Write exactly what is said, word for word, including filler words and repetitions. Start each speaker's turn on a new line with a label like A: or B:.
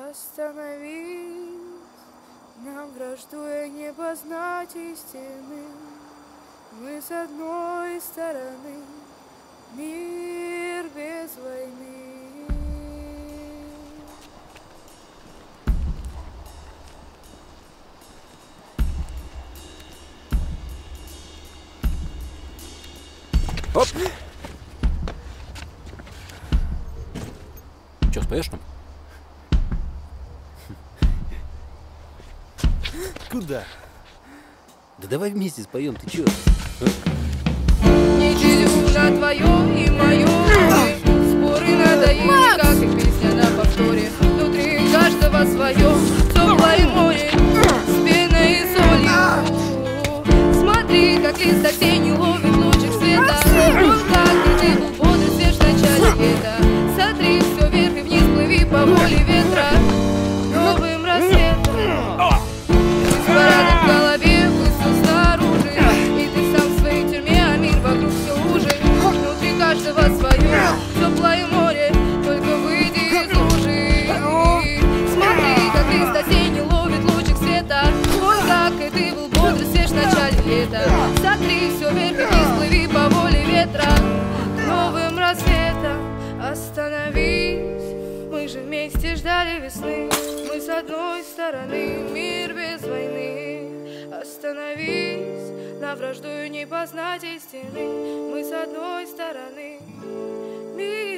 A: Остановись, нам враждуя не познать истины. Мы с одной стороны, мир без войны.
B: Оп! Че, споешь нам?
C: Куда?
B: Да давай вместе споем, ты чё?
A: Не чудюшно твое и мое, споры надоели, как и песня на повторе. Внутри каждого свое теплое море с пеной и солью. Смотри, как лист осенний ловит лучик света. Вот как и ты был бодрый, свеж в начале лета. Сотри все вверх и вниз, плыви по воле ветра новым рассветом. Парады в голове, выстрел снаружи, и ты сам в своей тюрьме, а мир вокруг все уже. Внутри каждого свое теплое море, только выйди из лужи. Смотри, как лист осенний ловит лучик света. Вот как и ты был бодрый, свеж в начале лета. Сотри все вверх и вниз, плыви по воле ветра новым рассветом. Остановись, мы же вместе ждали весны. Мы с одной стороны, мир без войны. Остановись, на враждую не познать истины. Мы с одной стороны, мир